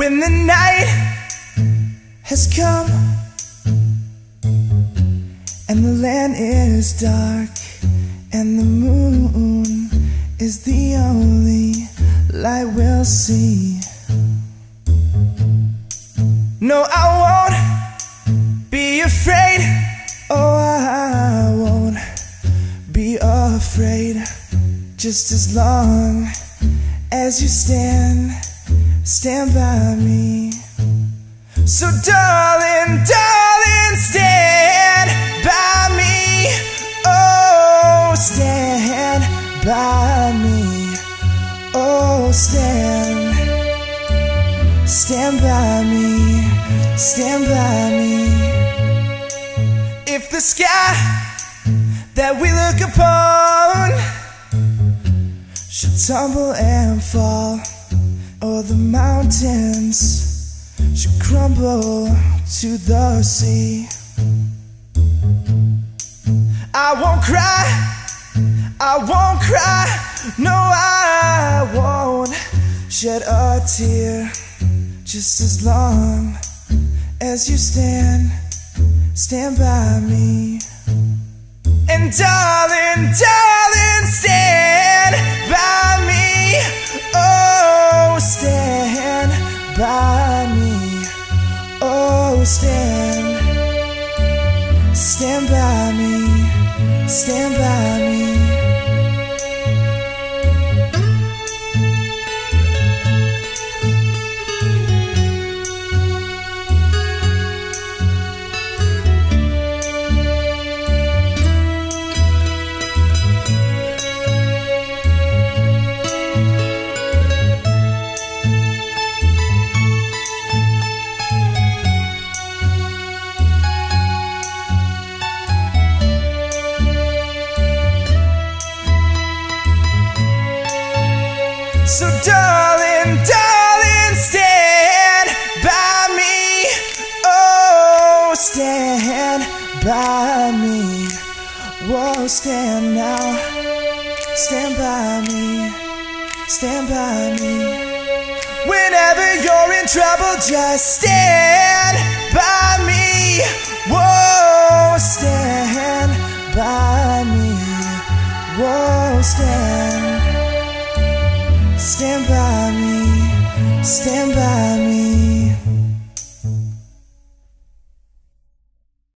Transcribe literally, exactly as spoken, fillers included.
When the night has come and the land is dark and the moon is the only light we'll see. No, I won't be afraid. Oh, I won't be afraid. Just as long as you stand, stand by me. So darling, darling, stand by me. Oh, stand by me. Oh, stand, stand by me, stand by me. If the sky that we look upon should tumble and fall, or the mountains should crumble to the sea, I won't cry, I won't cry, no, I won't shed a tear. Just as long as you stand, stand by me. And darling, darling, stand by me. Oh, stand by me. Oh, stand, stand by me, stand by me. So darling, darling, stand by me. Oh, stand by me. Whoa, stand now. Stand by me, stand by me. Whenever you're in trouble, just stand by me. Whoa, stand by me. Whoa, stand, stand by me, stand by me.